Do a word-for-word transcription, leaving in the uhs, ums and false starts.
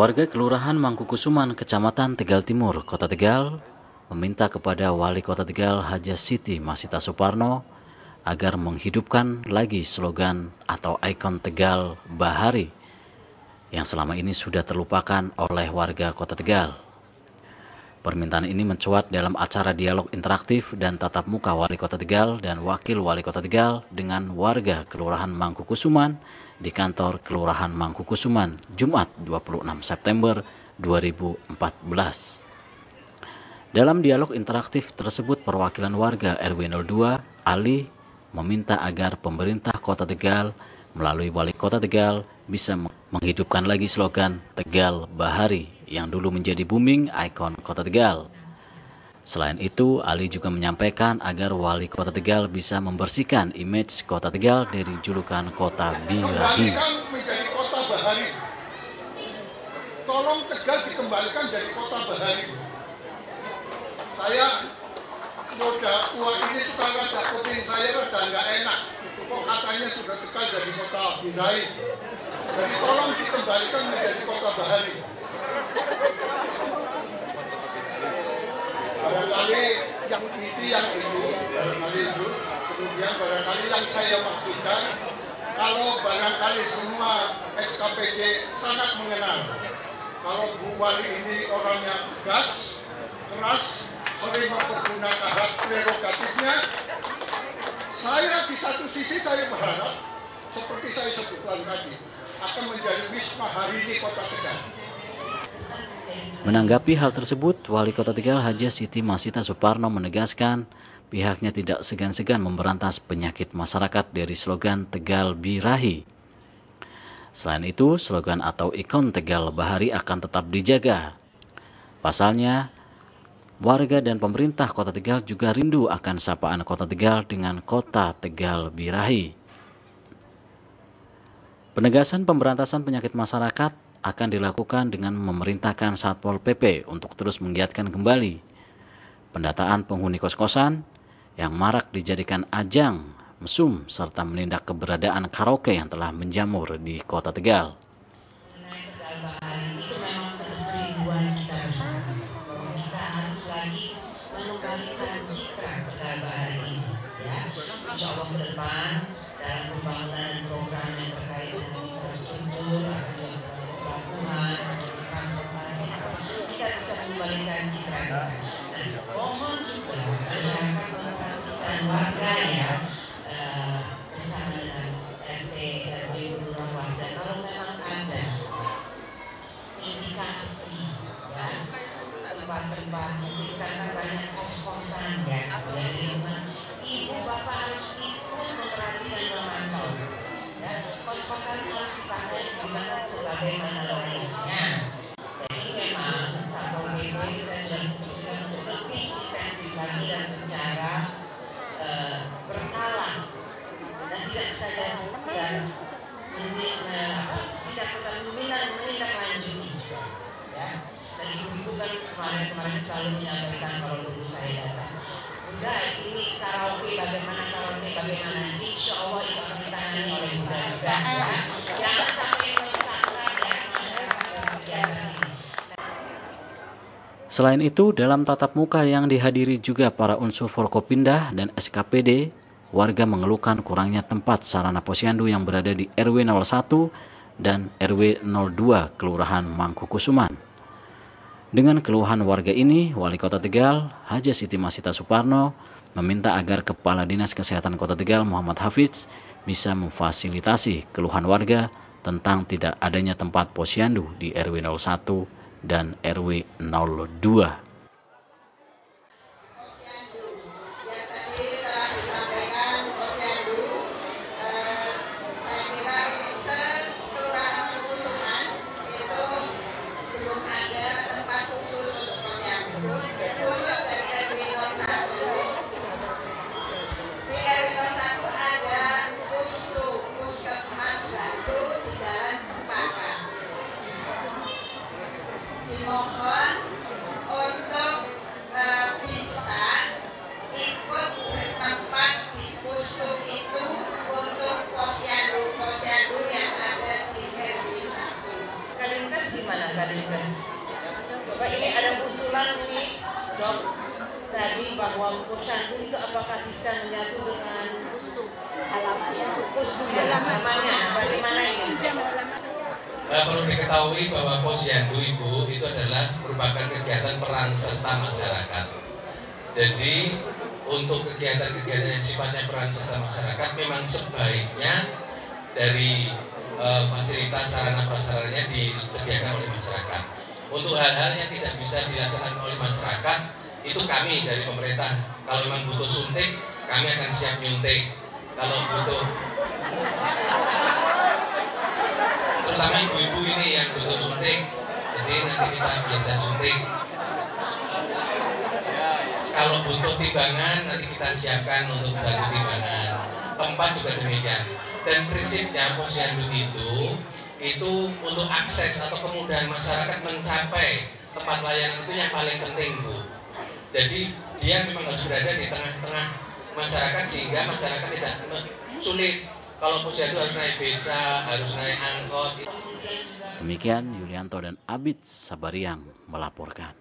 Warga Kelurahan Mangkukusuman, Kecamatan Tegal Timur, Kota Tegal, meminta kepada Wali Kota Tegal Haja Siti Masita Suparno agar menghidupkan lagi slogan atau ikon Tegal Bahari yang selama ini sudah terlupakan oleh warga Kota Tegal. Permintaan ini mencuat dalam acara dialog interaktif dan tatap muka Wali Kota Tegal dan Wakil Wali Kota Tegal dengan warga Kelurahan Mangkukusuman di kantor Kelurahan Mangkukusuman, Jumat dua puluh enam September dua ribu empat belas. Dalam dialog interaktif tersebut, perwakilan warga R W nol dua, Ali, meminta agar pemerintah Kota Tegal melalui Wali Kota Tegal bisa menghidupkan lagi slogan Tegal Bahari yang dulu menjadi booming ikon Kota Tegal. Selain itu, Ali juga menyampaikan agar Wali Kota Tegal bisa membersihkan image Kota Tegal dari julukan Kota Birahi. Menjadi Kota Bahari. Tolong Tegal dikembalikan jadi Kota Bahari. Saya udah tua ini suka rada kuping saya rada nggak enak. Kok katanya sudah Tegal jadi Kota Birahi. Jadi tolong dikembalikan menjadi Kota Bahari. Barangkali yang itu yang itu, barangkali itu, kemudian barangkali yang saya maksudkan, kalau barangkali semua S K P D sangat mengenal, kalau Bu Wali ini orangnya tegas, keras, sering mempergunakan hak prerogatifnya, saya di satu sisi saya berharap, seperti saya sebutkan tadi, akan menjadi Wisma hari ini Kota Tegal. Menanggapi hal tersebut, Wali Kota Tegal Haja Siti Masita Suparno menegaskan pihaknya tidak segan-segan memberantas penyakit masyarakat dari slogan Tegal Birahi. Selain itu, slogan atau ikon Tegal Bahari akan tetap dijaga. Pasalnya, warga dan pemerintah Kota Tegal juga rindu akan sapaan Kota Tegal dengan Kota Tegal Birahi. Penegasan pemberantasan penyakit masyarakat akan dilakukan dengan memerintahkan Satpol P P untuk terus menggiatkan kembali pendataan penghuni kos-kosan yang marak dijadikan ajang mesum serta menindak keberadaan karaoke yang telah menjamur di Kota Tegal. Tegal Bahari itu memang kerinduan kita bersama. Kita harus lagi mengembalikan citra Tegal Bahari ini, ya. Insya Allah ke depan dalam pembangunan program yang terkait dengan infrastruktur akan pelabuhan, transportasi, kita bisa mengembalikan citra kita. Nah, mohon juga masyarakat memperhatikan warga ya, uh, bersama dengan R T, R W, Lurah, dan kalau memang ada indikasi ya tempat-tempat mungkin di sana banyak kos-kosan ya, dari rumah ibu bapak harus ikut memperhatikan memantau. Ya, kos-kosan harus dipakai gimana sebagaimana layaknya. Jadi memang Satpol P P saya sudah instruksikan untuk lebih intensif lagi dan secara uh, berkala dan tidak saja sekedar tidak tetap menindaklanjuti. Ya, dan ibu-ibu kan kemarin-kemarin selalu menyampaikan kalau dulu saya datang. Bunda, ini karaoke bagaimana karaoke bagaimana insya Allah itu akan ditangani oleh Bunda juga ya. Jangan sampai tersangka ya masyarakat kegiatan ini. Selain itu, dalam tatap muka yang dihadiri juga para unsur Forkopindah dan S K P D, warga mengeluhkan kurangnya tempat sarana posyandu yang berada di R W nol satu dan R W nol dua Kelurahan Mangkukusuman. Dengan keluhan warga ini, Wali Kota Tegal, Haja Siti Masita Suparno, meminta agar Kepala Dinas Kesehatan Kota Tegal, Muhammad Hafiz, bisa memfasilitasi keluhan warga tentang tidak adanya tempat posyandu di R W nol satu dan R W nol dua. Dimohon untuk tadi bahwa posyandu itu apakah bisa menyatu dengan Pustu halaman Pustu halamannya? Bagaimana ini? Nah, perlu diketahui bahwa posyandu Ibu itu adalah merupakan kegiatan peran serta masyarakat. Jadi untuk kegiatan-kegiatan yang sifatnya peran serta masyarakat memang sebaiknya dari e, fasilitas sarana prasarannya disediakan oleh masyarakat. Untuk hal-hal yang tidak bisa dilaksanakan oleh masyarakat, itu kami dari pemerintah kalau memang butuh suntik, kami akan siap nyuntik. Kalau butuh, terutama ibu-ibu ini yang butuh suntik, jadi nanti kita biasa suntik. Kalau butuh timbangan, nanti kita siapkan untuk bantu timbangan. Tempat juga demikian. Dan prinsipnya posyandu itu itu untuk akses atau kemudahan masyarakat mencapai tempat layanan itu yang paling penting, Bu. Jadi dia memang harus berada di tengah-tengah masyarakat sehingga masyarakat tidak sulit. Kalau posyandu harus naik beca, harus naik angkot. Demikian Yulianto dan Abid Sabariang melaporkan.